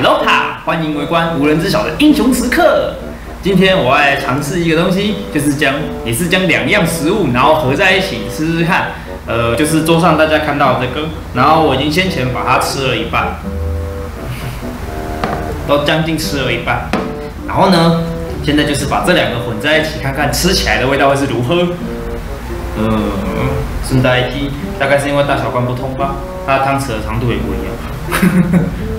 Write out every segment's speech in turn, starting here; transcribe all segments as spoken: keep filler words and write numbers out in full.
喽哈，欢迎围观无人知晓的英雄时刻。今天我要来尝试一个东西，就是将也是将两样食物然后合在一起吃吃看。呃，就是桌上大家看到的这个，然后我已经先前把它吃了一半，都将近吃了一半。然后呢，现在就是把这两个混在一起，看看吃起来的味道会是如何。嗯，顺带一提，大概是因为大小罐不同吧，它的汤匙的长度也不一样。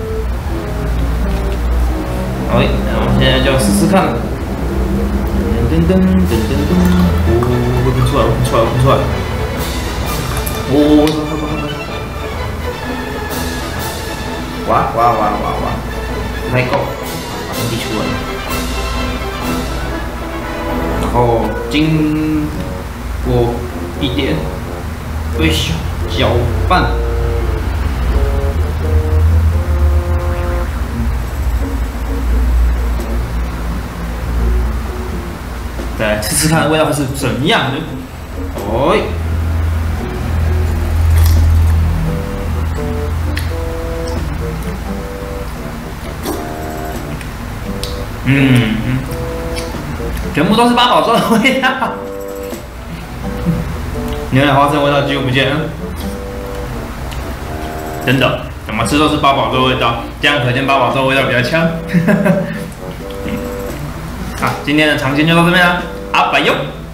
好，那我们现在就要试试看了。噔噔噔噔噔噔，哦，会喷出来，会喷出来，会喷出来。哦，哇哇哇哇哇！不太够，把它滴出来。然后经过一点，对，搅拌。再来吃吃看味道是怎样的。哦，嗯嗯，全部都是八宝粥的味道，牛奶花生味道几乎不见了。真的，怎么吃都是八宝粥味道，这样可见八宝粥味道比较强。好，今天的尝鲜就到这边了，阿拜哟。